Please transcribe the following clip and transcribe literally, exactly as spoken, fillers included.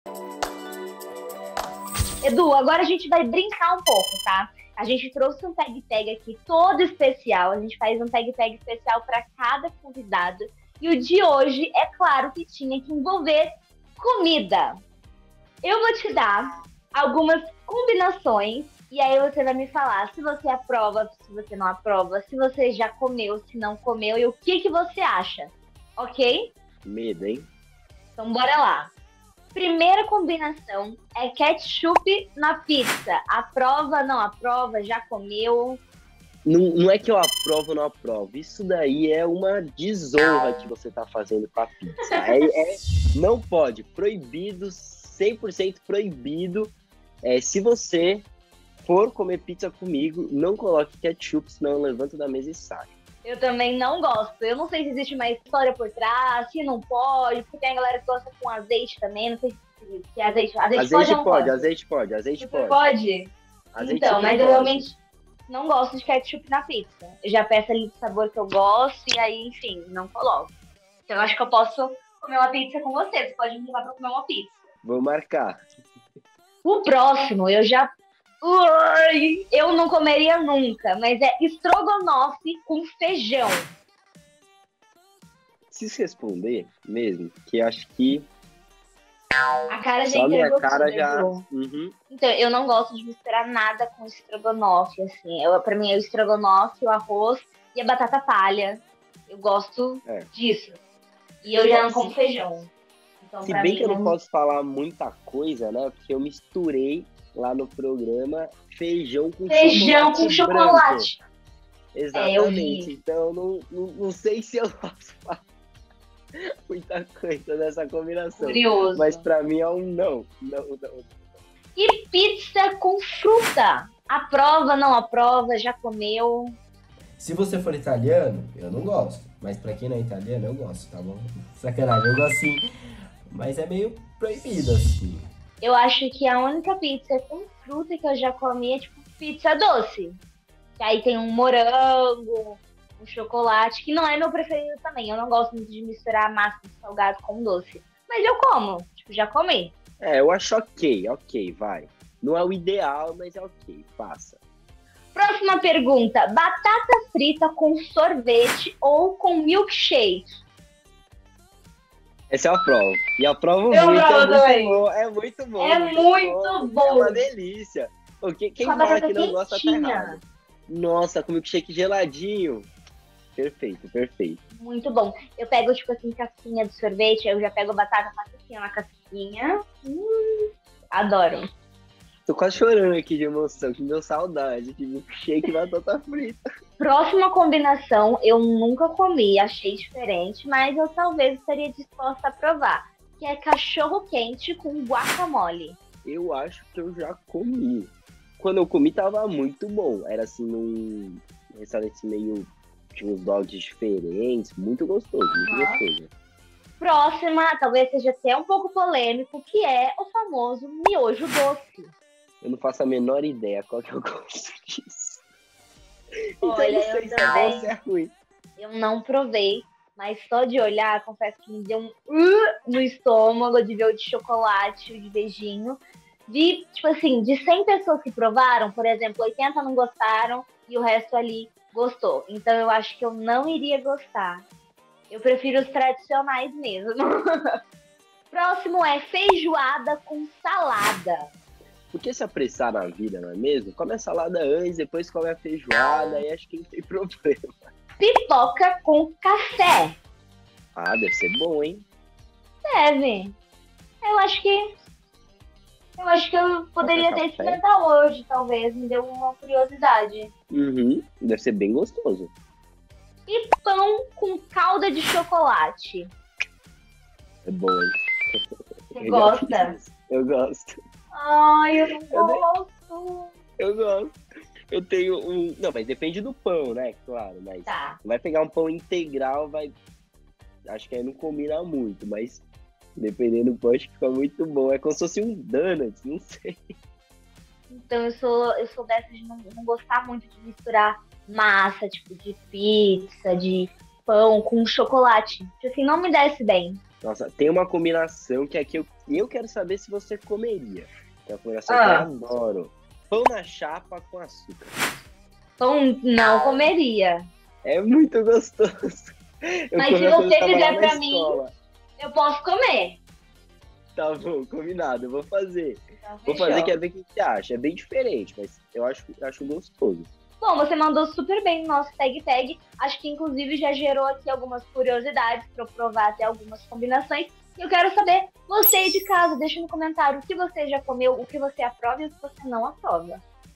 Edu, agora a gente vai brincar um pouco, tá? A gente trouxe um tag-tag aqui todo especial. A gente faz um tag-tag especial para cada convidado. E o de hoje, é claro que tinha que envolver comida. Eu vou te dar algumas combinações e aí você vai me falar se você aprova, se você não aprova, se você já comeu, se não comeu e o que, que você acha, ok? Medo, hein? Então bora lá. Primeira combinação é ketchup na pizza. Aprova, não aprova, já comeu? Não, não é que eu aprovo ou não aprovo. Isso daí é uma desonra que você tá fazendo com a pizza. É, é- não pode. Proibido, cem por cento proibido. É, se você for comer pizza comigo, não coloque ketchup, senão eu levanto da mesa e saio. Eu também não gosto. Eu não sei se existe uma história por trás, se não pode, porque tem a galera que gosta com azeite também. Não sei se, se azeite, azeite, pode Azeite ou não pode, pode? azeite pode, azeite Você pode. pode? Azeite Então, super mas eu pode. realmente não gosto de ketchup na pizza. Eu já peço ali do sabor que eu gosto e aí, enfim, não coloco. Então eu acho que eu posso comer uma pizza com você. Você pode me levar pra comer uma pizza. Vou marcar. O próximo, eu já... Ui, eu não comeria nunca, mas é estrogonofe com feijão. Se responder mesmo, que eu acho que A cara já só minha entregou cara tudo, já. Edu. Uhum. Então, eu não gosto de misturar nada com estrogonofe, assim. Eu, pra mim é o estrogonofe, o arroz e a batata palha. Eu gosto É. disso. E eu já não como feijão. Então, Se pra bem mim, que eu não não... posso falar muita coisa, né? Porque eu misturei lá no programa feijão com Feijão chocolate com branco. chocolate. É, eu Exatamente. vi. Então, não, não, não sei se eu posso falar muita coisa dessa combinação. Curioso. Mas pra mim é um não. Não, não. E pizza com fruta? Aprova, não aprova, já comeu? Se você for italiano, eu não gosto. Mas pra quem não é italiano, eu gosto, tá bom? Sacanagem, eu gosto sim. Mas é meio proibido, assim. Eu acho que a única pizza com fruta que eu já comi é tipo pizza doce. Que aí tem um morango, um chocolate, que não é meu preferido também. Eu não gosto muito de misturar massa de salgado com doce. Mas eu como, tipo, já comi. É, eu acho ok, ok, vai. Não é o ideal, mas é ok, passa. Próxima pergunta. Batata frita com sorvete ou com milkshake? Essa eu aprovo. E aprovo Eu muito, aprovo é muito também. bom, é muito bom. É muito bom. É uma delícia. Pô, quem quem Com a fala batata que não gosta tá quentinha. errado. Nossa, com milkshake geladinho. Perfeito, perfeito. Muito bom. Eu pego, tipo assim, casquinha de sorvete, aí eu já pego a batata, faço assim, uma casquinha. Hum, adoro. Tô quase chorando aqui de emoção, que me deu saudade de milkshake e batata frita. Próxima combinação, eu nunca comi, achei diferente, mas eu talvez estaria disposta a provar, que é cachorro quente com guacamole. Eu acho que eu já comi. Quando eu comi tava muito bom. Era assim num restaurante meio... Tinha uns dogs diferentes, muito gostoso, muito Uhum. gostoso. Próxima, talvez seja até um pouco polêmico, que é o famoso miojo doce. Eu não faço a menor ideia qual que eu gosto disso. Então Olha, eu não sei eu se é bom também. ou se é ruim. Eu não provei, mas só de olhar, confesso que me deu um uh no estômago de ver o de chocolate, o de beijinho. Vi, tipo assim, de cem pessoas que provaram, por exemplo, oitenta não gostaram e o resto ali gostou. Então eu acho que eu não iria gostar. Eu prefiro os tradicionais mesmo. Próximo é feijoada com salada. Por que se apressar na vida, não é mesmo? Come a salada antes, depois come a feijoada, e acho que não tem problema. Pipoca com café. Ah, deve ser bom, hein? Deve. Eu acho que. Eu acho que eu poderia Café? até experimentar hoje, talvez. Me deu uma curiosidade. Uhum, deve ser bem gostoso. E pão com calda de chocolate. É bom, hein? Você Eu já gosta? fiz isso. Eu gosto. Ai, eu não Eu nem- gosto. Eu gosto. Eu tenho um... Não, mas depende do pão, né? Claro, mas... Tá. Vai pegar um pão integral, vai... Acho que aí não combina muito, mas... Dependendo do pão, acho que fica muito bom. É como se fosse um donuts, não sei. Então eu sou, eu sou dessa de não, não gostar muito de misturar massa, tipo, de pizza, de pão com chocolate. Tipo assim, não me desce bem. Nossa, tem uma combinação que é que eu E eu quero saber se você comeria. Que é uma combinação Ah. que eu adoro. Pão na chapa com açúcar. Pão não comeria. É muito gostoso. Eu Mas se comi quando você eu tava fizer lá na pra mim- escola. Eu posso comer. Tá bom, combinado, eu vou fazer. Então, Vou fechou. fazer, quero ver o que você acha. É bem diferente, mas eu acho, eu acho gostoso. Bom, você mandou super bem no nosso tag tag. Acho que inclusive já gerou aqui algumas curiosidades para eu provar até algumas combinações. E eu quero saber, você aí de casa, deixa no comentário o que você já comeu, o que você aprova e o que você não aprova.